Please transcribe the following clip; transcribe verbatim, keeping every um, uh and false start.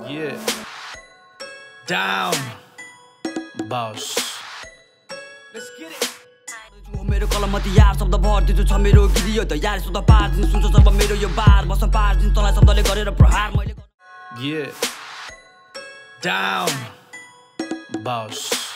Yeah. Down. Boss. Let's get it. मेरो कलमती यार शब्द भर्दिन्छु छ मेरो गिरियो त यार सुध पार्दिन सुन्छ जब मेरो यो बार बस्न पार्दिन तँलाई शब्दले गरेर प्रहार मैले Yeah. Down. Boss.